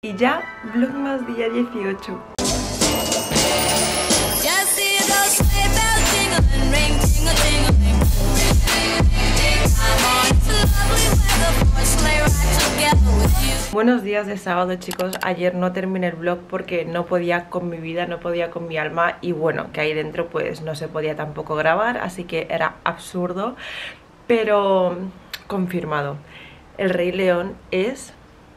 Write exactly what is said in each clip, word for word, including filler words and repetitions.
Y ya, Vlogmas día dieciocho. Buenos días de sábado, chicos. Ayer no terminé el vlog porque no podía con mi vida, no podía con mi alma. Y bueno, que ahí dentro pues no se podía tampoco grabar, así que era absurdo. Pero confirmado, El Rey León es,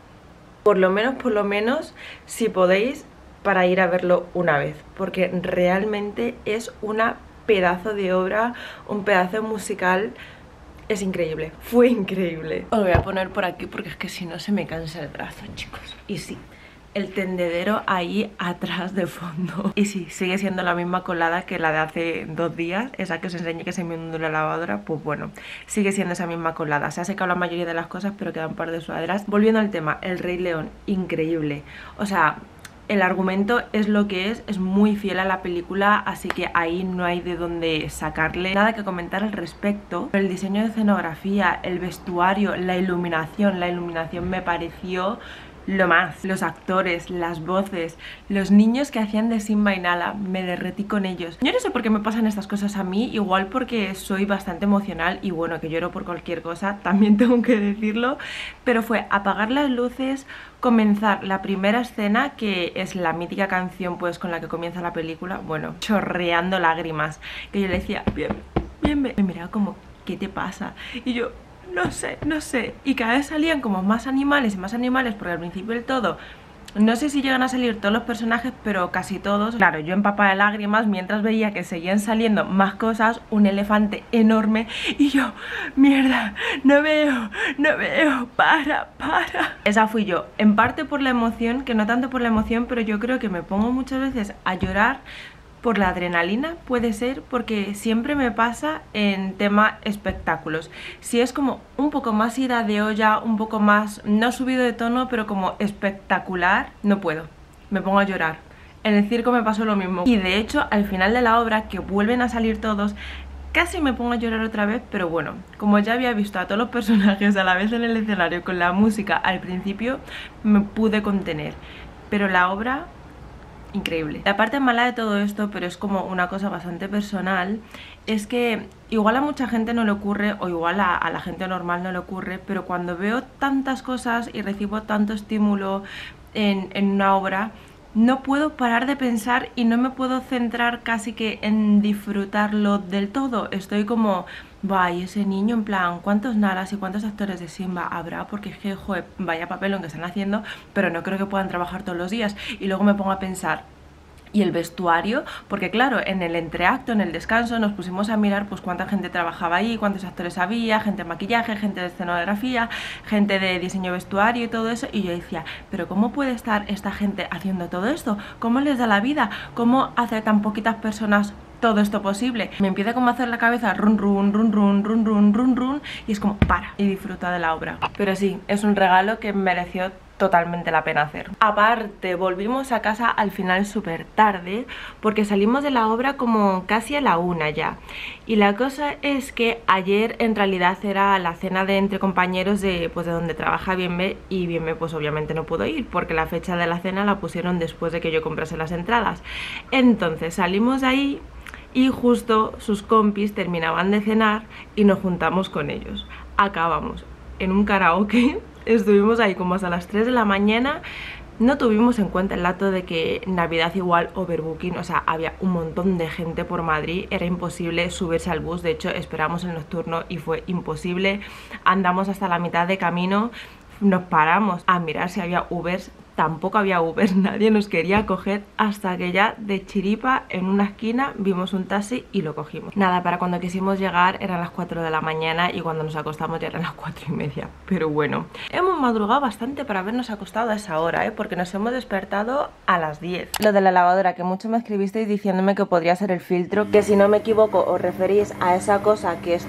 por lo menos, por lo menos, si podéis, para ir a verlo una vez, porque realmente es una pedazo de obra, un pedazo musical. Es increíble, fue increíble. Os lo voy a poner por aquí porque es que si no se me cansa el brazo, chicos. Y sí, el tendedero ahí atrás de fondo. Y sí, sigue siendo la misma colada que la de hace dos días. Esa que os enseñé que se me hundió la lavadora. Pues bueno, sigue siendo esa misma colada. Se ha secado la mayoría de las cosas, pero quedan un par de sudaderas. Volviendo al tema, El Rey León, increíble. O sea, el argumento es lo que es, es muy fiel a la película, así que ahí no hay de dónde sacarle nada que comentar al respecto. Pero el diseño de escenografía, el vestuario, la iluminación, la iluminación me pareció lo más. Los actores, las voces, los niños que hacían de Simba y Nala, me derretí con ellos. Yo no sé por qué me pasan estas cosas a mí, igual porque soy bastante emocional y bueno, que lloro por cualquier cosa, también tengo que decirlo, pero fue apagar las luces, comenzar la primera escena, que es la mítica canción pues con la que comienza la película, bueno, chorreando lágrimas, que yo le decía, bien, bien, bien, me miraba como, ¿qué te pasa? Y yo, no sé, no sé, y cada vez salían como más animales y más animales, porque al principio del todo, no sé si llegan a salir todos los personajes, pero casi todos. Claro, yo empapada de lágrimas mientras veía que seguían saliendo más cosas, un elefante enorme, y yo, mierda, no veo, no veo, para, para. Esa fui yo, en parte por la emoción, que no tanto por la emoción, pero yo creo que me pongo muchas veces a llorar por la adrenalina, puede ser, porque siempre me pasa en tema espectáculos. Si es como un poco más ida de olla, un poco más, no subido de tono, pero como espectacular, no puedo, me pongo a llorar. En el circo me pasó lo mismo. Y de hecho, al final de la obra, que vuelven a salir todos, casi me pongo a llorar otra vez, pero bueno, como ya había visto a todos los personajes a la vez en el escenario con la música al principio, me pude contener. Pero la obra, increíble. La parte mala de todo esto, pero es como una cosa bastante personal, es que igual a mucha gente no le ocurre, o igual a, a la gente normal no le ocurre, pero cuando veo tantas cosas y recibo tanto estímulo en, en una obra, no puedo parar de pensar y no me puedo centrar casi que en disfrutarlo del todo. Estoy como, vaya, ese niño, en plan, ¿cuántos Nalas y cuántos actores de Simba habrá? Porque es que, joder, vaya papelón que están haciendo, pero no creo que puedan trabajar todos los días. Y luego me pongo a pensar, y el vestuario, porque claro, en el entreacto, en el descanso, nos pusimos a mirar pues cuánta gente trabajaba ahí, cuántos actores había, gente de maquillaje, gente de escenografía, gente de diseño de vestuario y todo eso, y yo decía, pero ¿cómo puede estar esta gente haciendo todo esto? ¿Cómo les da la vida? ¿Cómo hace tan poquitas personas todo esto posible? Me empieza como a hacer la cabeza run run run run run run run run y es como para y disfruta de la obra. Pero sí, es un regalo que mereció totalmente la pena hacer. Aparte, volvimos a casa al final súper tarde porque salimos de la obra como casi a la una ya. Y la cosa es que ayer en realidad era la cena de entre compañeros de, pues, de donde trabaja Bienve, y Bienve pues obviamente no pudo ir porque la fecha de la cena la pusieron después de que yo comprase las entradas. Entonces salimos de ahí y justo sus compis terminaban de cenar y nos juntamos con ellos. Acabamos en un karaoke, estuvimos ahí como hasta las tres de la mañana. No tuvimos en cuenta el dato de que Navidad igual overbooking, o sea, había un montón de gente por Madrid, era imposible subirse al bus, de hecho esperamos el nocturno y fue imposible. Andamos hasta la mitad de camino, nos paramos a mirar si había Ubers, tampoco había Uber, nadie nos quería coger, hasta que ya de chiripa en una esquina vimos un taxi y lo cogimos. Nada, para cuando quisimos llegar eran las cuatro de la mañana y cuando nos acostamos ya eran las cuatro y media. Pero bueno, hemos madrugado bastante para habernos acostado a esa hora, ¿eh? Porque nos hemos despertado a las diez. Lo de la lavadora, que mucho me escribisteis diciéndome que podría ser el filtro, que si no me equivoco os referís a esa cosa que está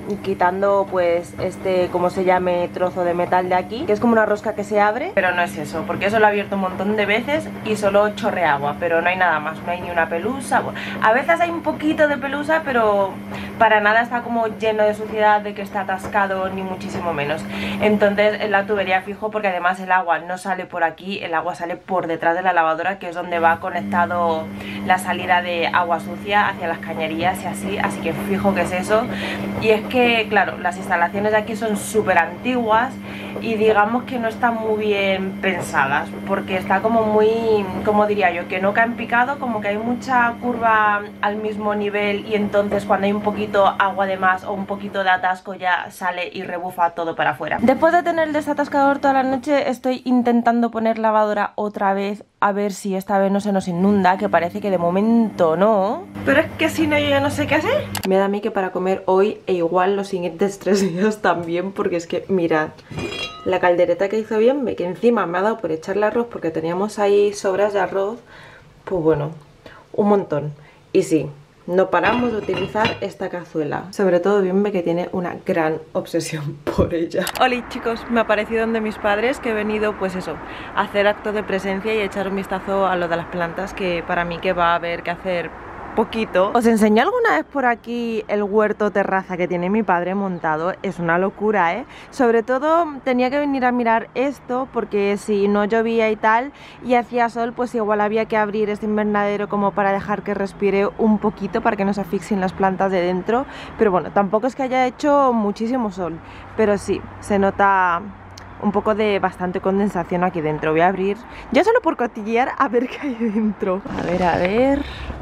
quitando pues este, como se llame, trozo de metal de aquí, que es como una rosca que se abre, pero no es eso, porque eso lo he abierto un montón de veces y solo chorrea agua, pero no hay nada más, no hay ni una pelusa. A veces hay un poquito de pelusa, pero para nada está como lleno de suciedad, de que está atascado, ni muchísimo menos. Entonces en la tubería fijo, porque además el agua no sale por aquí, el agua sale por detrás de la lavadora, que es donde va conectado la salida de agua sucia hacia las cañerías y así, así que fijo que es eso. Y es que, claro, las instalaciones de aquí son súper antiguas y digamos que no están muy bien pensadas, porque está como muy, como diría yo, que no cae en picado, como que hay mucha curva al mismo nivel y entonces cuando hay un poquito agua de más o un poquito de atasco ya sale y rebufa todo para afuera. Después de tener el desatascador toda la noche, estoy intentando poner lavadora otra vez, a ver si esta vez no se nos inunda, que parece que de momento no, pero es que si no yo ya no sé qué hacer. Me da a mí que para comer hoy e igual los siguientes tres días también, porque es que mirad la caldereta que hizo bien, que encima me ha dado por echarle arroz porque teníamos ahí sobras de arroz, pues bueno, un montón. Y sí, no paramos de utilizar esta cazuela, sobre todo Bienve, que tiene una gran obsesión por ella. Hola chicos, me ha aparecido donde mis padres, que he venido pues eso, a hacer acto de presencia y echar un vistazo a lo de las plantas, que para mí que va a haber que hacer poquito. Os enseñé alguna vez por aquí el huerto terraza que tiene mi padre montado, es una locura, ¿eh? Sobre todo tenía que venir a mirar esto porque si no llovía y tal y hacía sol, pues igual había que abrir este invernadero como para dejar que respire un poquito, para que no se asfixien las plantas de dentro, pero bueno, tampoco es que haya hecho muchísimo sol, pero sí, se nota un poco de bastante condensación aquí dentro. Voy a abrir, ya solo por cotillear, a ver qué hay dentro. A ver, a ver...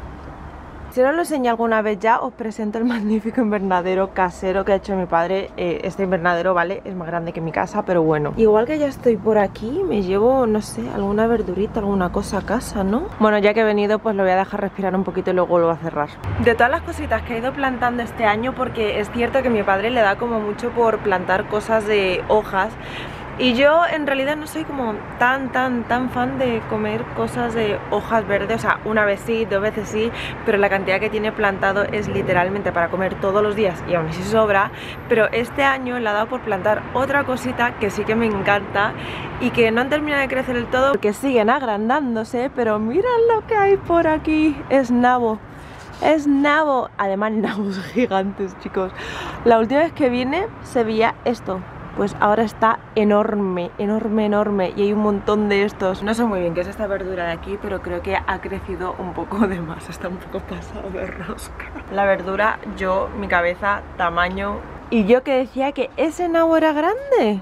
Si no lo enseñé alguna vez ya, os presento el magnífico invernadero casero que ha hecho mi padre. Eh, este invernadero, vale, es más grande que mi casa, pero bueno. Igual que ya estoy por aquí, me llevo, no sé, alguna verdurita, alguna cosa a casa, ¿no? Bueno, ya que he venido, pues lo voy a dejar respirar un poquito y luego vuelvo a cerrar. De todas las cositas que he ido plantando este año, porque es cierto que mi padre le da como mucho por plantar cosas de hojas, y yo en realidad no soy como tan, tan, tan fan de comer cosas de hojas verdes. O sea, una vez sí, dos veces sí, pero la cantidad que tiene plantado es literalmente para comer todos los días y aún así sobra. Pero este año le ha dado por plantar otra cosita que sí que me encanta y que no han terminado de crecer del todo, porque siguen agrandándose, pero mirad lo que hay por aquí. Es nabo. Es nabo. Además, nabos gigantes, chicos. La última vez que vine se veía esto. Pues ahora está enorme, enorme, enorme. Y hay un montón de estos. No sé muy bien qué es esta verdura de aquí, pero creo que ha crecido un poco de más. Está un poco pasado de rosca. La verdura, yo, mi cabeza, tamaño. Y yo que decía que ese nabo era grande.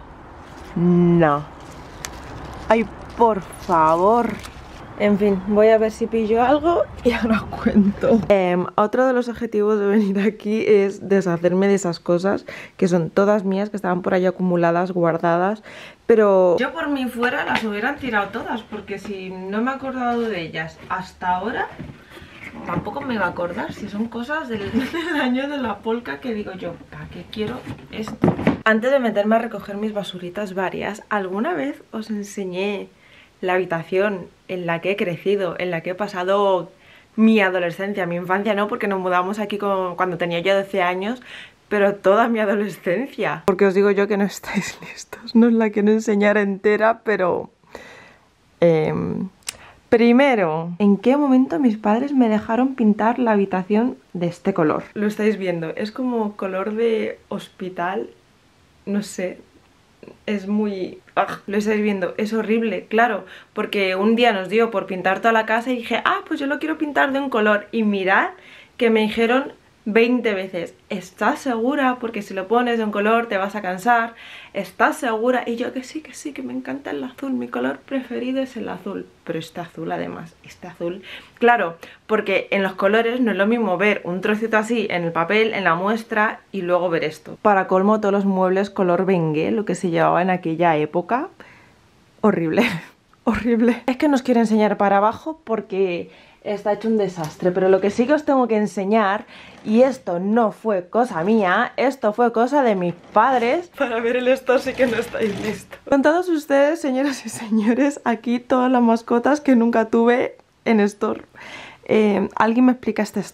No. Ay, por favor. En fin, voy a ver si pillo algo y ahora os cuento. Eh, otro de los objetivos de venir aquí es deshacerme de esas cosas que son todas mías, que estaban por ahí acumuladas, guardadas. Pero yo por mí fuera las hubieran tirado todas, porque si no me he acordado de ellas hasta ahora, tampoco me iba a acordar. Si son cosas del, del año de la polca, que digo yo, ¿para qué quiero esto? Antes de meterme a recoger mis basuritas varias, alguna vez os enseñé la habitación en la que he crecido, en la que he pasado mi adolescencia, mi infancia no, porque nos mudamos aquí con, cuando tenía yo doce años, pero toda mi adolescencia. Porque os digo yo que no estáis listos, no os la quiero enseñar entera, pero... Eh, primero, ¿en qué momento mis padres me dejaron pintar la habitación de este color? Lo estáis viendo, es como color de hospital, no sé... Es muy... ¡Ugh! Lo estáis viendo, es horrible, claro, porque un día nos dio por pintar toda la casa y dije, ah, pues yo lo quiero pintar de un color, y mirad que me dijeron veinte veces, ¿estás segura? Porque si lo pones de un color te vas a cansar, ¿estás segura? Y yo que sí, que sí, que me encanta el azul, mi color preferido es el azul. Pero este azul además, este azul, claro, porque en los colores no es lo mismo ver un trocito así en el papel, en la muestra, y luego ver esto. Para colmo, todos los muebles color bengué, lo que se llevaba en aquella época, horrible, horrible. Es que nos quiero enseñar para abajo porque está hecho un desastre, pero lo que sí que os tengo que enseñar, y esto no fue cosa mía, esto fue cosa de mis padres. Para ver el store sí que no estáis listos. Con todos ustedes, señoras y señores, aquí todas las mascotas que nunca tuve en store. Eh, ¿Alguien me explica este store?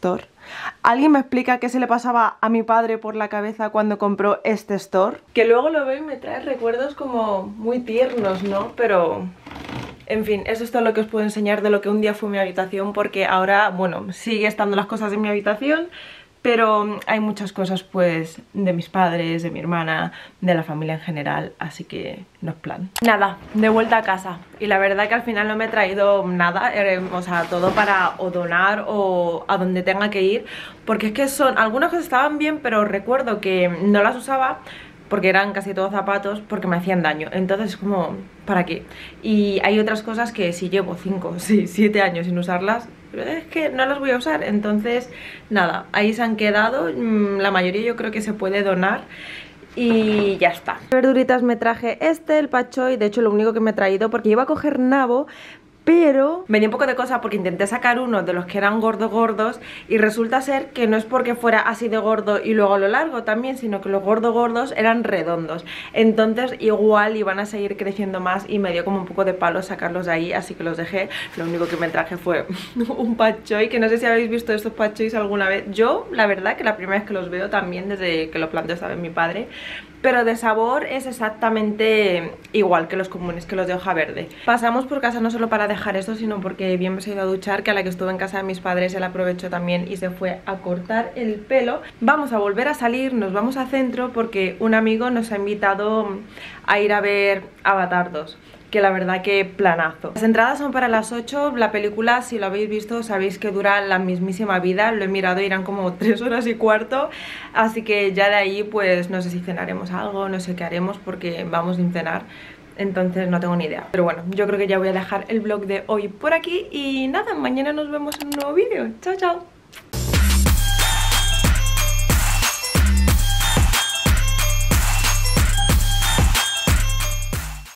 ¿Alguien me explica qué se le pasaba a mi padre por la cabeza cuando compró este store? Que luego lo veo y me trae recuerdos como muy tiernos, ¿no? Pero... en fin, eso es todo lo que os puedo enseñar de lo que un día fue mi habitación, porque ahora, bueno, sigue estando las cosas en mi habitación, pero hay muchas cosas pues de mis padres, de mi hermana, de la familia en general, así que no es plan. Nada, de vuelta a casa, y la verdad que al final no me he traído nada, eh, o sea, todo para o donar o a donde tenga que ir, porque es que son, algunas cosas estaban bien, pero recuerdo que no las usaba porque eran casi todos zapatos, porque me hacían daño. Entonces como, ¿para qué? Y hay otras cosas que si llevo cinco, seis, siete años sin usarlas, es que no las voy a usar. Entonces, nada, ahí se han quedado. La mayoría yo creo que se puede donar. Y ya está. Verduritas me traje este, el pachoy. De hecho lo único que me he traído, porque iba a coger nabo, pero me dio un poco de cosa porque intenté sacar uno de los que eran gordos gordos y resulta ser que no es porque fuera así de gordo y luego lo largo también, sino que los gordos gordos eran redondos. Entonces igual iban a seguir creciendo más y me dio como un poco de palo sacarlos de ahí, así que los dejé. Lo único que me traje fue un pachoy, que no sé si habéis visto estos pachoys alguna vez. Yo, la verdad, que la primera vez que los veo también, desde que lo planteó esta vez mi padre, pero de sabor es exactamente igual que los comunes, que los de hoja verde. Pasamos por casa no solo para dejar esto, sino porque bien me he ido a duchar, que a la que estuve en casa de mis padres él aprovechó también y se fue a cortar el pelo. Vamos a volver a salir, nos vamos a centro porque un amigo nos ha invitado a ir a ver Avatar dos, que la verdad que planazo. Las entradas son para las ocho, la película, si lo habéis visto, sabéis que dura la mismísima vida, lo he mirado, irán como tres horas y cuarto, así que ya de ahí pues no sé si cenaremos algo, no sé qué haremos porque vamos sin cenar, entonces no tengo ni idea. Pero bueno, yo creo que ya voy a dejar el vlog de hoy por aquí y nada, mañana nos vemos en un nuevo vídeo. Chao, chao.